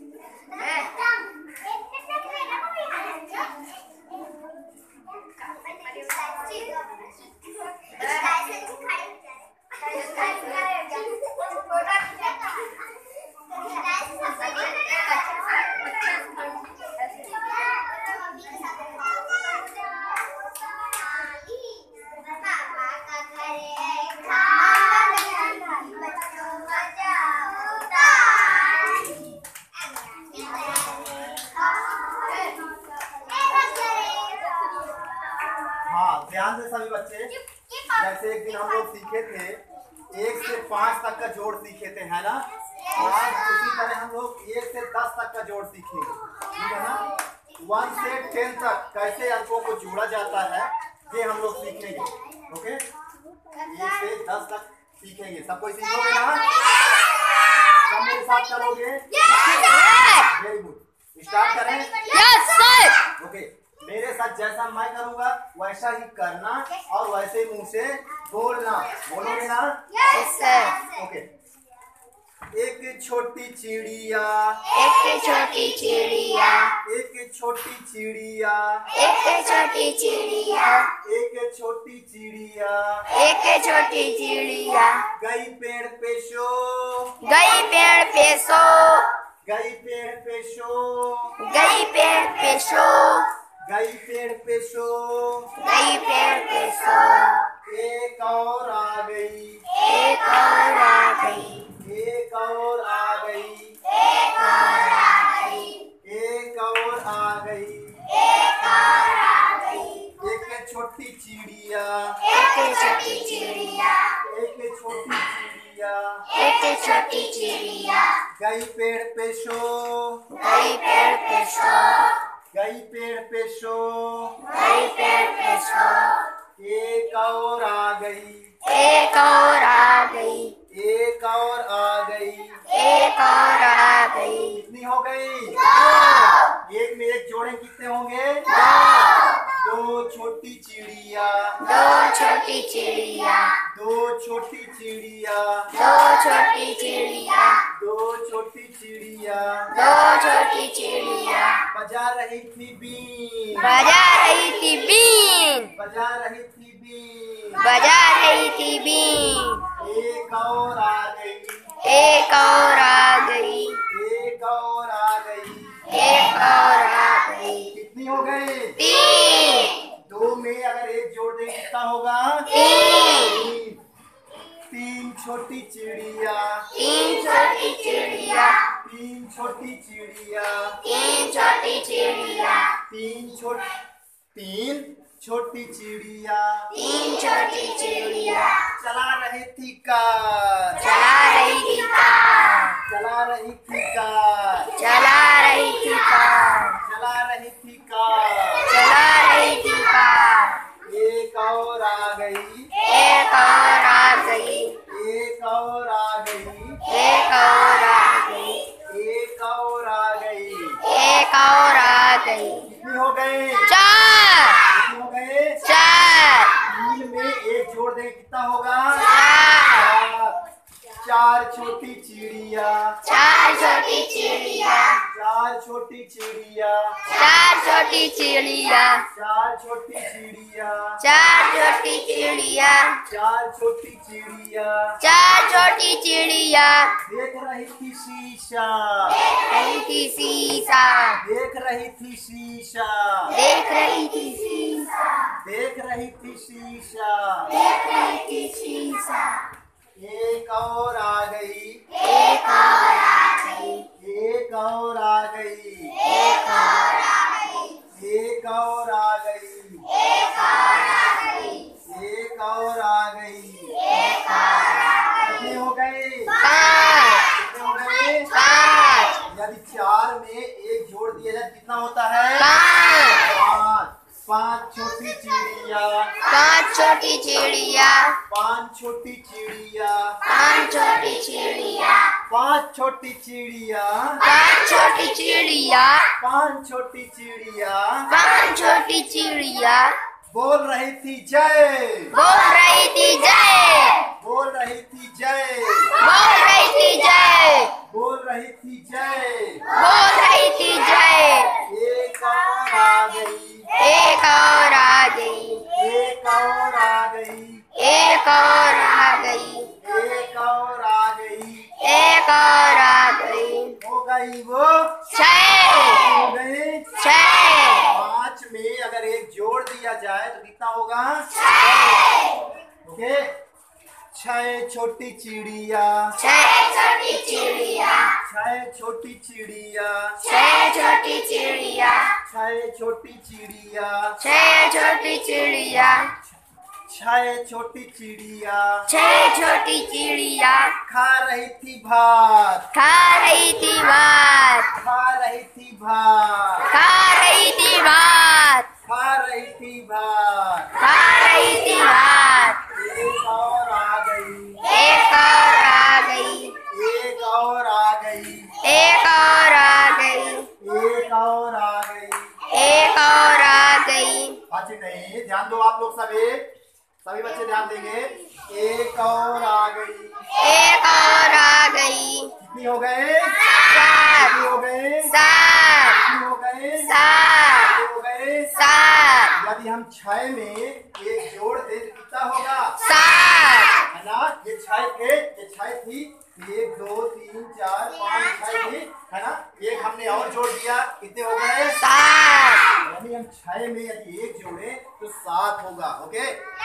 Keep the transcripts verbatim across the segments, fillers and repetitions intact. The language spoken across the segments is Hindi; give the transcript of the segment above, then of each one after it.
ध्यान से सभी बच्चे, जैसे एक दिन हम लोग सीखे थे एक से पाँच तक का जोड़ सीखे थे, है ना। आज उसी तरह हम लोग एक से दस तक का जोड़ सीखेंगे, ठीक है ना। वन से टेन तक कैसे अंकों को जोड़ा जाता है ये हम लोग सीखेंगे, ओके। एक से दस तक सीखेंगे, सब कोई सीखोगे ना, सब मेरे साथ चलोगे। वेरी गुड, स्टार्ट करें। Yes sir. ओके, मेरे साथ जैसा मैं करूंगा वैसा ही करना और वैसे मुंह से बोलना, बोलोगे ना। Yes sir. ओके। एक छोटी चिड़िया, एक छोटी चिड़िया, एक छोटी चिड़िया, एक छोटी चिड़िया, एक छोटी चिड़िया, एक छोटी चिड़िया, गई पेड़ पे सो, गई पेड़ पे सो, गई पेड़ पे सो, गई पेड़ पे सो, गई पेड़ पे सो, गई पेड़ पे सो, एक और आ गई, एक और आ गई, एक और आ गई, एक और आ गई, एक और आ गई, एक और आ गई, एक छोटी चिड़िया, एक छोटी चिड़िया, एक छोटी चिड़िया, एक छोटी चिड़िया, गई पेड़ पे सो, गई पेड़ पे सो, गई पेड़ पे सो, गई पेड़ पे सो, एक और आ गई, एक और आ गई, एक और आ गई, एक और आ गई, कितनी हो गई? दो, एक में एक जोड़े कितने होंगे? दो, दो छोटी चिड़िया, दो छोटी चिड़िया, दो छोटी चिड़िया, दो छोटी चिड़िया, दो छोटी चिड़िया, दो छोटी चिड़िया, बजा रही थी बीन, बजा रही थी बीन, बजा रही थी बीन, बजा रही थी बीन, एक और आ गई, एक और आ गई, एक और आ गई, एक और आ गई, कितनी हो गई? तीन, दो में अगर एक जोड़ दे कितना होगा? तीन, तीन छोटी चिड़िया, तीन छोटी चिड़िया, तीन छोटी चिड़िया, तीन छोटी चिड़िया, तीन छोटी तीन छोटी चिड़िया, तीन छोटी चिड़िया, चला रही थी कार, चला रही थी कार, चला रही थी कार, चला रही थी कार, चला रही थी कार, चला रही थी कार, एक और आ गई, एक और आ गई, एक और आ गई, एक और आ गई, एक और आ गई, एक और आ गई, कितनी हो गई? चार, कितनी हो गए? चार, तीन में एक जोड़ दे कितना होगा? चार, चार छोटी चिड़िया, चार छोटी चिड़िया, चार छोटी चिड़िया, चार छोटी चिड़िया, चार छोटी चिड़िया, चार छोटी चिड़िया, चार छोटी चिड़िया, चार छोटी चिड़िया, देख रही थी शीशा, रही थी शीशा, देख रही थी शीशा, देख रही थी शीशा, देख रही थी शीशा, देख रही थी शीशा, एक और आ गई, एक और आ गई, एक और आ गई, एक और आ गई, एक और आ गई, एक और आ गई, एक और आ गई, एक और आ गई, कितने हो गए? पाँच, कितने हो गए? पाँच, यदि चार में एक जोड़ दिया जाए कितना होता है? पाँच, पाँच। पाँच छोटी चिड़िया, पाँच छोटी चिड़िया, पाँच छोटी चिड़िया, पाँच छोटी चिड़िया, पाँच छोटी चिड़िया, पाँच छोटी चिड़िया, पाँच छोटी चिड़िया, पाँच छोटी चिड़िया, बोल रही थी जय, बोल रही थी जय, बोल रही थी जय, बोल रही थी जय, बोल रही थी जय, बोल रही थी जय। एक और आ गई, एक और आ गई, एक और आ गई, एक और आ गई, एक और आ गई, एक और आ गई। हो गई वो छह, हो गई। छह, पांच में अगर एक जोड़ दिया जाए तो कितना होगा? ओके। छह छोटी चिड़िया, छह छोटी चिड़िया, छह छोटी चिड़िया, छह छोटी चिड़िया, छह छोटी चिड़िया, छह छोटी चिड़िया, छह छोटी चिड़िया छह छोटी चिड़िया खा रही थी भात, खा रही थी भात, खा रही थी भात, खा रही थी भात, खा रही थी भात। खा रही थी भात। एक और आ गई, एक और आ गई, एक और आ गई, एक और आ गई, एक और आ गई। एक और आ गई। बच्चे नहीं, ध्यान दो आप लोग सभी, सभी बच्चे ध्यान देंगे। एक और आ गई, एक और आ गई। कितनी हो गए? सात, कितनी हो गए? सात, कितनी हो गए? सात, कितनी हो गए? सात, यदि हम छह में एक जोड़ दे तो कितना होगा? सात, है ना? ये छह थे, ये छह थी, एक दो तीन चार पाँच छह थी, है ना? एक हमने और जोड़ दिया, कितने हो गए? सात। यानी हम छह में यदि एक जोड़े तो सात होगा। ओके।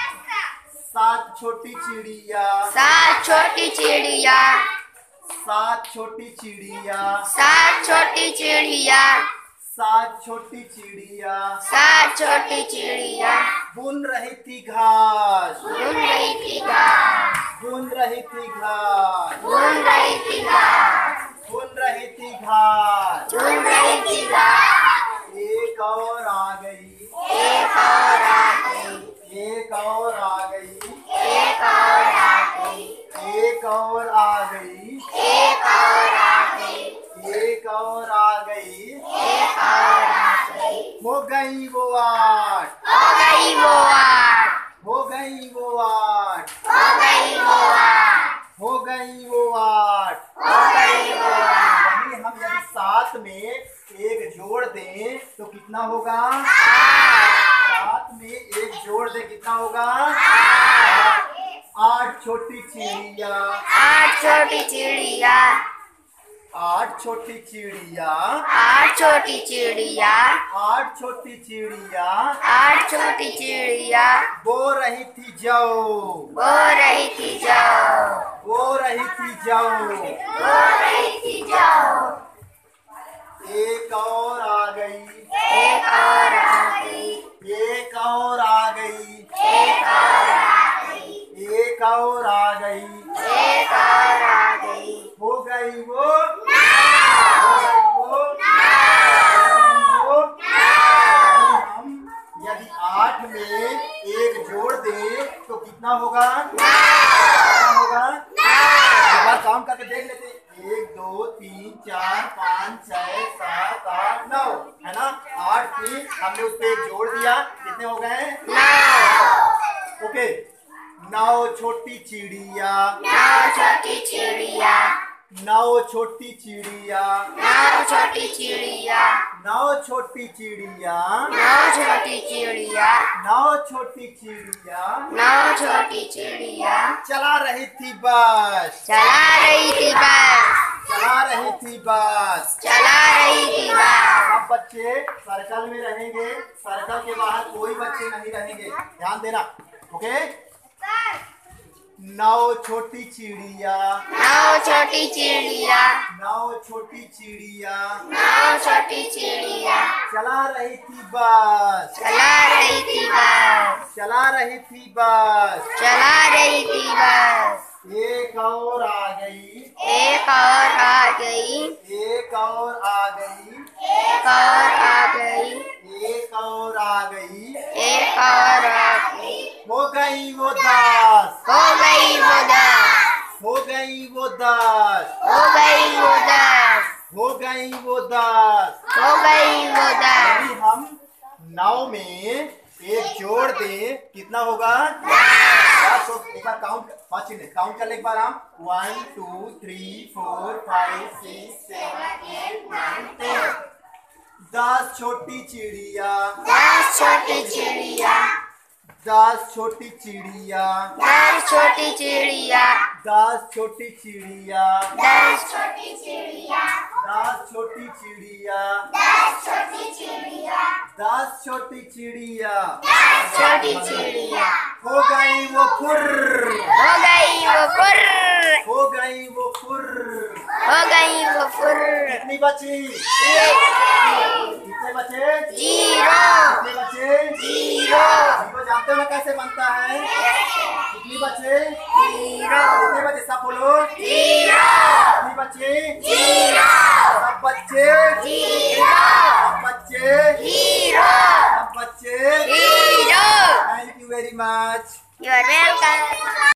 सात छोटी चिड़िया, सात छोटी चिड़िया, सात छोटी चिड़िया, सात छोटी चिड़िया, सात छोटी चिड़िया सात छोटी चिड़िया बुन रही थी घास, बुन रही थी घास, बुन रही थी घास, बुन रही थी घास, बुन रही थी घास। बुन रही थी घास। एक और आ गई, एक और आ गई, एक और आ गई, एक और आ गई, एक और आ गई, एक और आ गई, एक और आ गई। एक और आ गई। हो गई वो आठ, हो गई वो आठ, हो गई वो आठ, हो गई वो आठ, हो गई वो आठ। हो गई वो आठ। यानी हम यदि सात में एक जोड़ दें तो कितना होगा? सात में एक जोड़ दें कितना होगा? आठ छोटी चिड़िया, आठ छोटी चिड़िया, आठ छोटी चिड़िया, आठ छोटी चिड़िया, आठ छोटी चिड़िया आठ छोटी चिड़िया बो रही थी जौ, बो रही थी जाओ, बो रही थी जौ। बो रही थी जाओ। एक और आ गई, एक और आ गई, एक और आ गई, एक और आ गई, एक और आ गई। एक और आ गई। हो गई वो, हो गई वो, हो गई वो। हम यदि आठ में एक जोड़ दें तो कितना होगा? कितना होगा? एक बार काम करके देख लेते हैं। एक दो तीन चार पाँच छह सात आठ नौ, है ना? आठ थी, हमने उस पे एक जोड़ दिया, कितने हो गए? नौ, ओके। नौ छोटी चिड़िया, नौ छोटी चिड़िया, नौ छोटी चिड़िया, नौ छोटी चिड़िया, नौ छोटी चिड़िया, नौ छोटी चिड़िया, नौ छोटी चिड़िया नौ छोटी चिड़िया चला रही थी बस, चला रही थी बस, चला रही थी बस। चला रही थी बस। अब बच्चे सर्कल में रहेंगे, सर्कल के बाहर कोई बच्चे नहीं रहेंगे, ध्यान देना। ओके। नौ छोटी चिड़िया, नौ छोटी चिड़िया, नौ छोटी चिड़िया नौ छोटी चिड़िया चला रही थी बस, चला रही थी बस, चला रही थी बस। चला रही थी बस। एक और आ गई, एक और आ गई, एक और आ गई, एक और आ गई, एक और आ गई। एक और आ गई। हो गई वो दस, हो गई वो दस, हो गई वो दस, हो गई वो दस, हो गई वो दस। हो गई वो दस। यदि हम नौ में एक जोड़ दे कितना होगा? दस। तो एक बार काउंट पाँच मिनट काउंट कर ले एक बार हम। One two three four five six seven eight nine ten. दस छोटी चिड़िया, दस छोटी चिड़िया, दस छोटी चिड़िया, दस छोटी चिड़िया, दस छोटी चिड़िया, दस छोटी चिड़िया, दस छोटी चिड़िया, दस छोटी चिड़िया, दस छोटी चिड़िया, दस छोटी चिड़िया। हो गई वो फुर्र, हो गई वो फुर्र, हो गई वो फुर्र। हो गई वो फुर्र। कितनी बची? कितने बचे? जीरो, कितने बचे? जीरो, जीरो जानते हो ना कैसे बनता है? कितनी बचे? जीरो, कितने बचे सब बोलो? जीरो, कितनी बचे? जीरो, सब बच्चे? जीरो, सब बच्चे? जीरो, सब बच्चे? Zero. Thank you very much. You are welcome.